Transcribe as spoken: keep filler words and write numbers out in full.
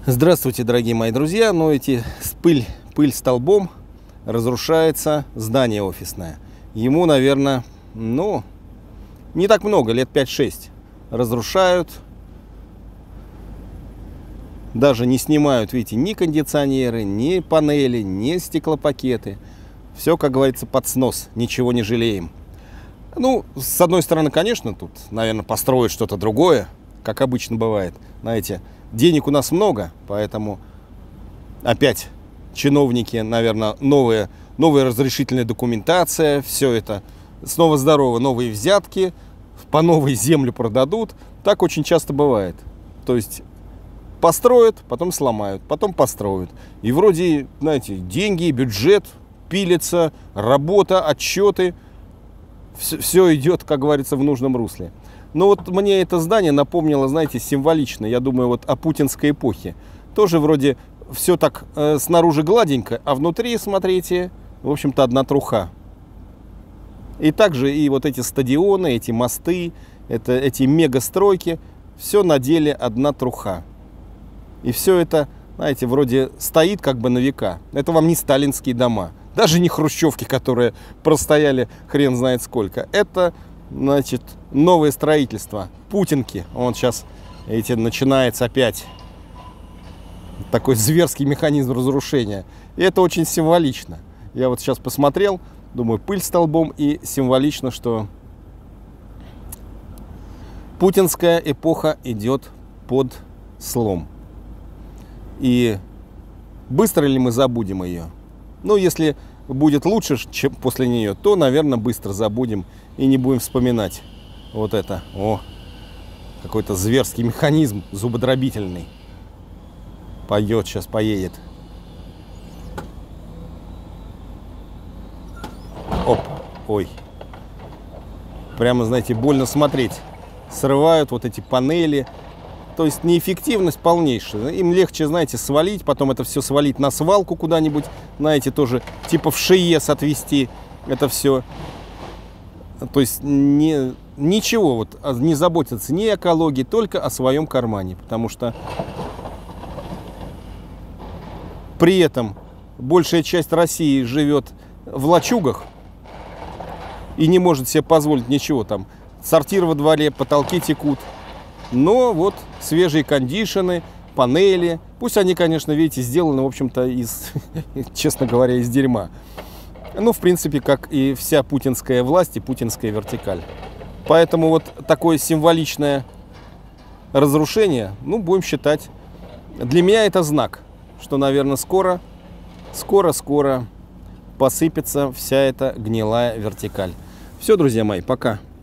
Здравствуйте, дорогие мои друзья. Но эти пыль, пыль столбом разрушается здание офисное. Ему, наверное, ну, не так много, лет пять-шесть. Разрушают. Даже не снимают, видите, ни кондиционеры, ни панели, ни стеклопакеты. Все, как говорится, под снос. Ничего не жалеем. Ну, с одной стороны, конечно, тут, наверное, построить что-то другое, как обычно бывает. Знаете, денег у нас много, поэтому опять чиновники, наверное, новые, новая разрешительная документация, все это снова здорово, новые взятки, по новой землю продадут. Так очень часто бывает. То есть построят, потом сломают, потом построят. И вроде, знаете, деньги, бюджет пилится, работа, отчеты. Все, все идет, как говорится, в нужном русле. Но вот мне это здание напомнило, знаете, символично, я думаю, вот о путинской эпохе. Тоже вроде все так э, снаружи гладенько, а внутри, смотрите, в общем-то, одна труха. И также и вот эти стадионы, эти мосты, это, эти мегастройки, все на деле одна труха. И все это, знаете, вроде стоит как бы на века. Это вам не сталинские дома, даже не хрущевки, которые простояли хрен знает сколько. Это, значит, новое строительство, путинки. Он сейчас, видите, начинается опять такой зверский механизм разрушения. И это очень символично. Я вот сейчас посмотрел, думаю, пыль столбом, и символично, что путинская эпоха идет под слом. И быстро ли мы забудем ее? Ну, если будет лучше, чем после нее, то, наверное, быстро забудем и не будем вспоминать вот это. О, какой-то зверский механизм зубодробительный. Пойдет, сейчас поедет. Оп, ой. Прямо, знаете, больно смотреть. Срывают вот эти панели. То есть неэффективность полнейшая. Им легче, знаете, свалить, потом это все свалить на свалку куда-нибудь, знаете, тоже типа в ШИЭС отвезти это все. То есть не, ничего, вот, не заботиться ни о экологии, только о своем кармане. Потому что при этом большая часть России живет в лачугах и не может себе позволить ничего там. Сортир во дворе, потолки текут. Но вот свежие кондишены, панели, пусть они, конечно, видите, сделаны, в общем-то, из, честно говоря, из дерьма. Ну, в принципе, как и вся путинская власть и путинская вертикаль. Поэтому вот такое символичное разрушение, ну, будем считать, для меня это знак, что, наверное, скоро, скоро-скоро посыпется вся эта гнилая вертикаль. Все, друзья мои, пока.